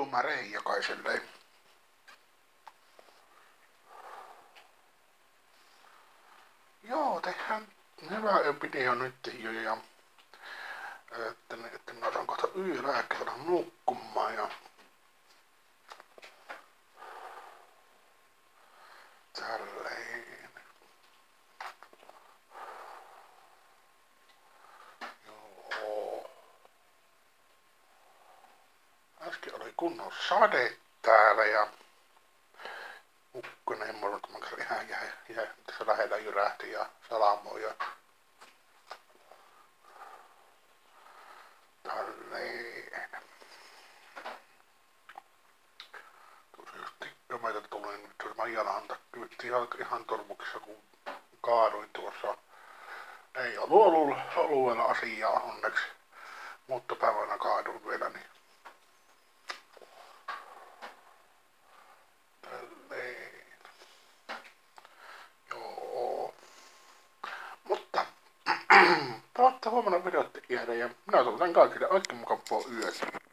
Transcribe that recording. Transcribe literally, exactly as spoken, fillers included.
tumarei jokaiselle. Joo, tehdään hyvä video nyt jo ja että, että mä otan kohta yölääkkeellä nukkumaan ja tälleen. Joo. Äsken oli kunnon sade täällä ja ukkonen mulla ihan jäi, jäi tässä lähellä jyrähti ja salamoi ja tälleen. Tuossa just tikkameita tuli, niin tuossa Maijalan takki ihan, ihan turmuksessa kun kaaduin tuossa. Ei ollut ollut alueella asiaa onneksi, mutta päivänä kaaduin vielä niin. Tälleen. Joo. Mutta palataan huomenna videot jäädä ja minä toivotan kaikille oikein mukavaa yötä.